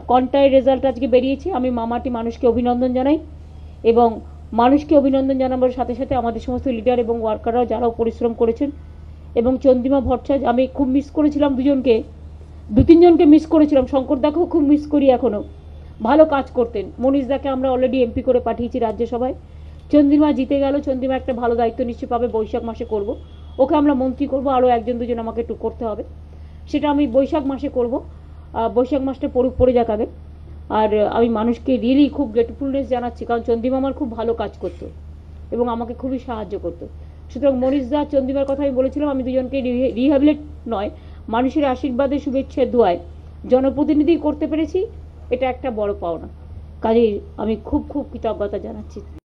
কন্টায়ের result আজকে বেরিয়েছে। আমি মামাটি মানুষকে অভিনন্দন জানাই এবং মানুষকে অভিনন্দন জানাবার সাথে সাথে আমাদের সমস্ত লিডার এবং ওয়ার্কাররাও যারাও পরিশ্রম করেছেন এবং চন্দ্রিমা ভট্টাচার্য, আমি খুব মিস করেছিলাম দুজনকে, দু তিনজনকে মিস করেছিলাম, শঙ্করদাকেও খুব মিস করি এখনও, ভালো কাজ করতেন। মনীষদাকে আমরা অলরেডি এমপি করে পাঠিয়েছি রাজ্যসভায়। চন্দ্রিমা জিতে গেল, চন্দ্রিমা একটা ভালো দায়িত্ব নিশ্চয়ই পাবে, বৈশাখ মাসে করব, ওকে আমরা মন্ত্রী করব, আরও একজন দুজন আমাকে একটু করতে হবে, সেটা আমি বৈশাখ মাসে করব। বৈশাখ মাসটা পড়ে যাক আগে। আর আমি মানুষকে রিয়েলি খুব গ্রেটফুলনেস জানাচ্ছি, কারণ চন্দ্রিমা আমার খুব ভালো কাজ করতো এবং আমাকে খুবই সাহায্য করতো। সুতরাং মনীষদা, চন্দ্রিমার কথা আমি বলেছিলাম, আমি দুজনকে রিহ্যাবিলেট নয়, মানুষের আশীর্বাদে শুভেচ্ছা দোয়ায় জনপ্রতিনিধি করতে পেরেছি, এটা একটা বড় পাওনা। কাজেই আমি খুব খুব কৃতজ্ঞতা জানাচ্ছি।